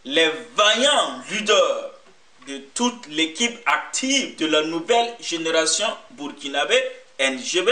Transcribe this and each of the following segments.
les vaillants leaders de toute l'équipe active de la nouvelle génération burkinabé NGB,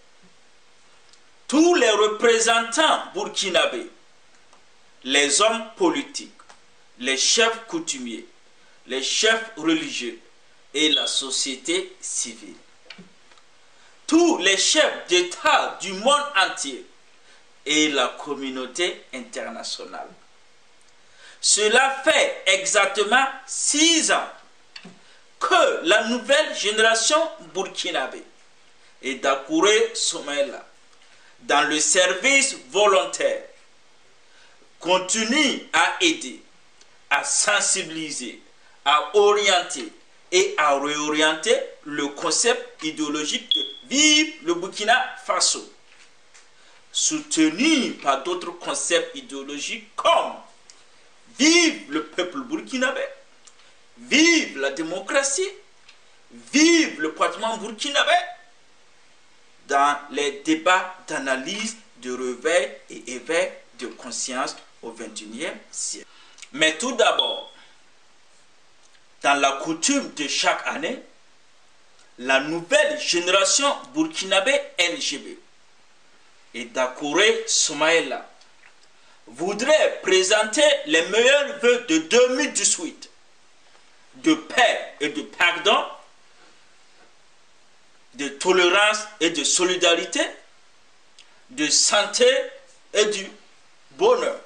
tous les représentants burkinabés, les hommes politiques, les chefs coutumiers, les chefs religieux et la société civile. Tous les chefs d'État du monde entier et la communauté internationale. Cela fait exactement 6 ans que la nouvelle génération burkinabé et Dakouré Soumaïla, dans le service volontaire, continue à aider, à sensibiliser, à orienter et à réorienter le concept idéologique de Vive le Burkina Faso, soutenu par d'autres concepts idéologiques comme Vive le peuple burkinabé, vive la démocratie, vive le parlement burkinabé, dans les débats d'analyse, de réveil et éveil de conscience au XXIe siècle. Mais tout d'abord, dans la coutume de chaque année, la nouvelle génération burkinabé NGB et Dakouré Soumaïla voudrait présenter les meilleurs vœux de 2018 de paix et de pardon, de tolérance et de solidarité, de santé et du bonheur,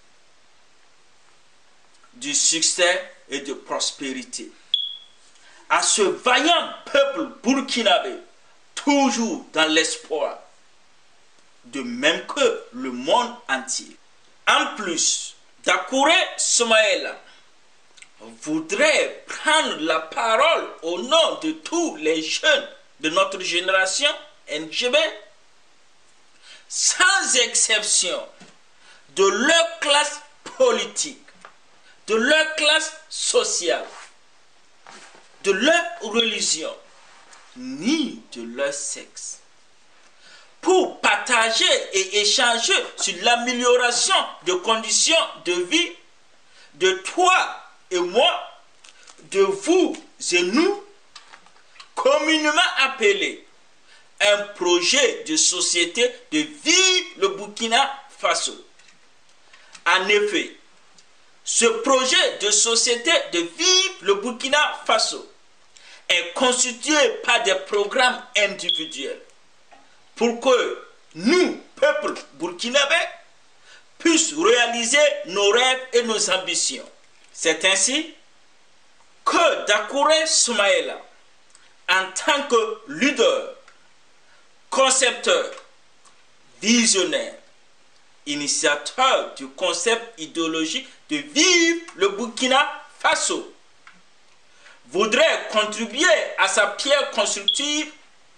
du succès et de prospérité. À ce vaillant peuple burkinabé, toujours dans l'espoir, de même que le monde entier. En plus, Dakouré Soumaïla voudrait prendre la parole au nom de tous les jeunes de notre génération NGB, sans exception, de leur classe politique, de leur classe sociale, de leur religion, ni de leur sexe, pour partager et échanger sur l'amélioration des conditions de vie de toi et moi, de vous et nous, communément appelé un projet de société de Vive le Burkina Faso. En effet, ce projet de société de Vive le Burkina Faso est constitué par des programmes individuels pour que nous, peuple burkinabé, puissions réaliser nos rêves et nos ambitions. C'est ainsi que Dakouré Soumaïla, en tant que leader, concepteur, visionnaire, initiateur du concept idéologique de Vive le Burkina Faso, voudrait contribuer à sa pierre constructive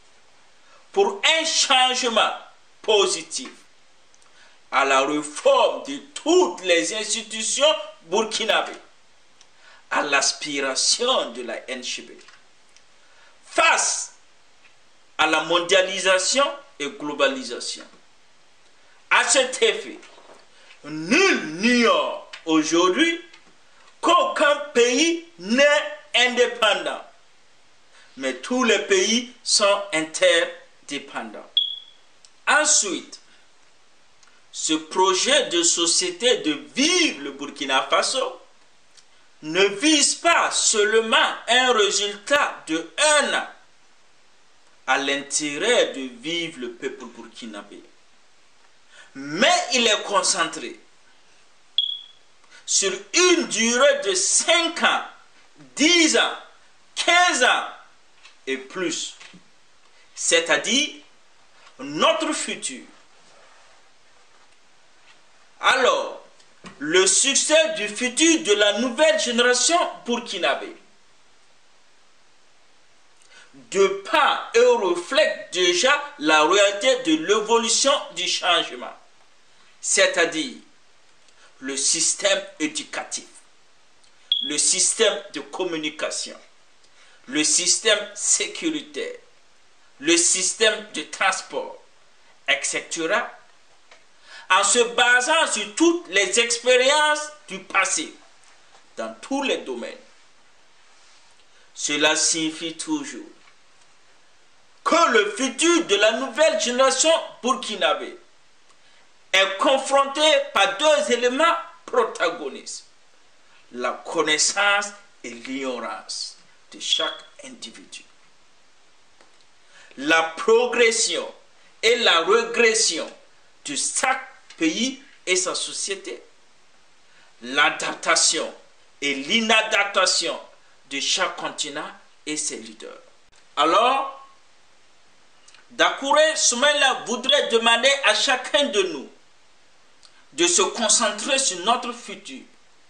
pour un changement positif, à la réforme de toutes les institutions burkinabées, à l'aspiration de la NGB, face à la mondialisation et globalisation. À cet effet, nul n'ignore aujourd'hui qu'aucun pays n'est indépendant, mais tous les pays sont interdépendants. Ensuite, ce projet de société de Vive le Burkina Faso ne vise pas seulement un résultat de 1 an à l'intérêt de Vive le peuple burkinabé, mais il est concentré sur une durée de 5 ans, 10 ans, 15 ans et plus, c'est-à-dire notre futur. Alors, le succès du futur de la nouvelle génération burkinabé dépend et reflète déjà la réalité de l'évolution du changement, c'est-à-dire le système éducatif, le système de communication, le système sécuritaire, le système de transport, etc., en se basant sur toutes les expériences du passé dans tous les domaines. Cela signifie toujours que le futur de la nouvelle génération burkinabé est confronté par deux éléments protagonistes: la connaissance et l'ignorance de chaque individu. La progression et la régression de chaque pays et sa société. L'adaptation et l'inadaptation de chaque continent et ses leaders. Alors, Dakouré Soumaïla voudrait demander à chacun de nous de se concentrer sur notre futur,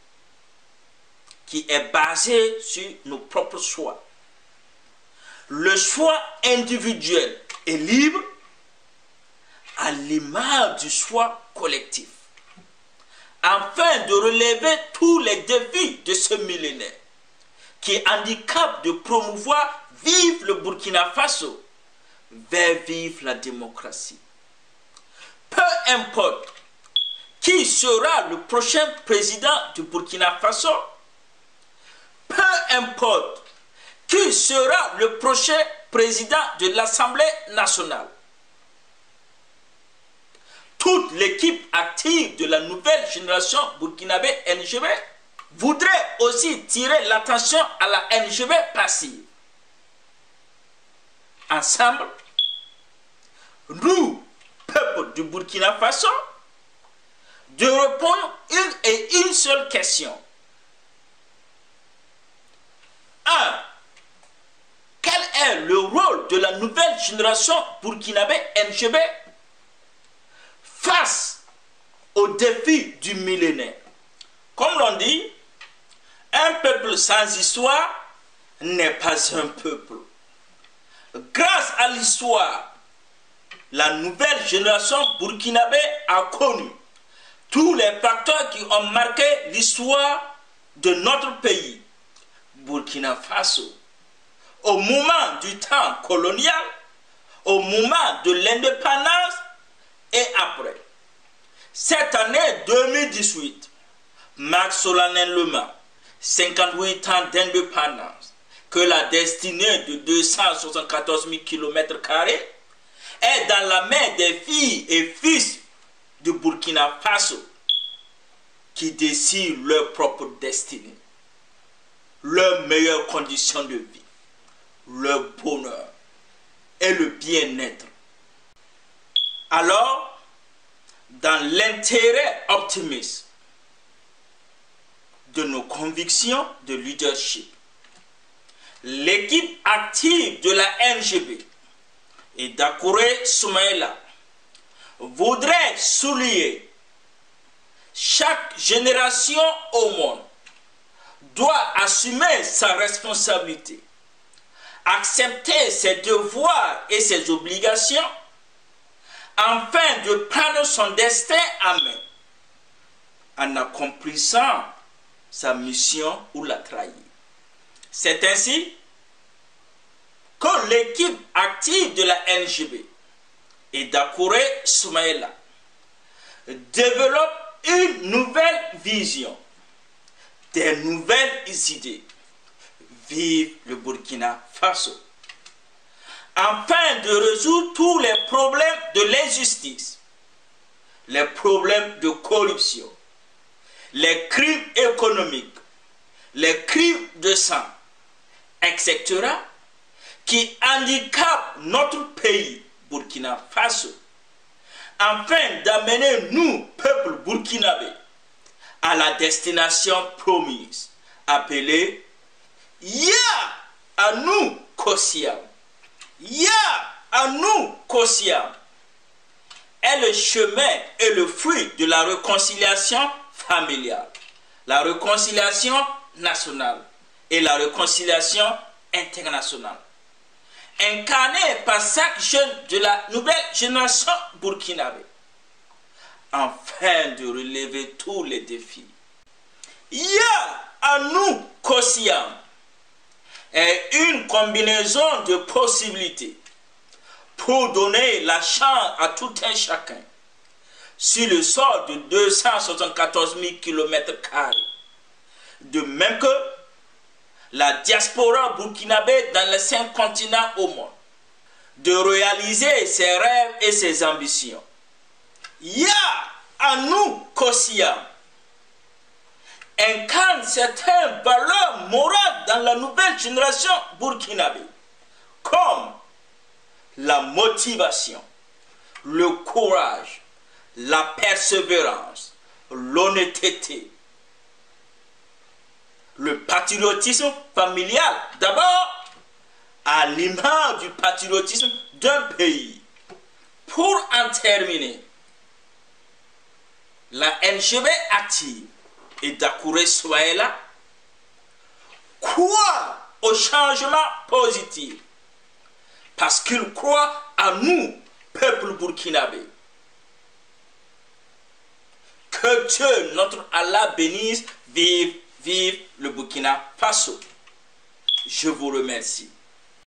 qui est basé sur nos propres choix. Le choix individuel est libre à l'image du choix collectif, afin de relever tous les défis de ce millénaire qui handicapent de promouvoir vive le Burkina Faso vers vive la démocratie. Peu importe qui sera le prochain président du Burkina Faso, peu importe qui sera le prochain président de l'Assemblée nationale, toute l'équipe active de la nouvelle génération burkinabé NGB voudrait aussi tirer l'attention à la NGB passive. Ensemble, nous, peuple du Burkina Faso, de répondre une seule question. 1. Quel est le rôle de la nouvelle génération burkinabé NGB face aux défis du millénaire? Comme l'on dit, un peuple sans histoire n'est pas un peuple. Grâce à l'histoire, la nouvelle génération burkinabé a connu tous les facteurs qui ont marqué l'histoire de notre pays, Burkina Faso, au moment du temps colonial, au moment de l'indépendance et après. Cette année 2018 marque solennellement 58 ans d'indépendance, que la destinée de 274 000 km² est dans la main des filles et fils du Burkina Faso qui décident leur propre destinée, leurs meilleures conditions de vie, leur bonheur et le bien-être. Alors, dans l'intérêt optimiste de nos convictions de leadership, l'équipe active de la NGB et Dakouré Soumaïla voudrait souligner: chaque génération au monde doit assumer sa responsabilité, accepter ses devoirs et ses obligations, afin de prendre son destin en main, en accomplissant sa mission ou la trahir. C'est ainsi que l'équipe active de la NGB et Dakouré Soumaïla développe une nouvelle vision, des nouvelles idées. Vive le Burkina Faso, afin de résoudre tous les problèmes de l'injustice, les problèmes de corruption, les crimes économiques, les crimes de sang, etc., qui handicapent notre pays, Burkina Faso, afin d'amener nous, peuple burkinabé, à la destination promise, appelée Ya à nous Kosiam. Ya à nous Kosiam est le chemin et le fruit de la réconciliation familiale, la réconciliation nationale et la réconciliation internationale, incarnée par chaque jeune de la nouvelle génération burkinabé, afin de relever tous les défis. Ya à nous Kosiam est une combinaison de possibilités pour donner la chance à tout un chacun sur le sol de 274 000 km² de même que la diaspora burkinabé dans les 5 continents au monde, de réaliser ses rêves et ses ambitions. Il y a à nous qu'Ossia incarne certaines valeurs morales dans la nouvelle génération burkinabé, comme la motivation, le courage, la persévérance, l'honnêteté, le patriotisme familial, d'abord à l'image du patriotisme d'un pays. Pour en terminer, la NGB active et Dakouré Souaïla croit au changement positif parce qu'il croit à nous, peuple burkinabé. Que Dieu, notre Allah, bénisse, vive le Burkina Faso. Je vous remercie.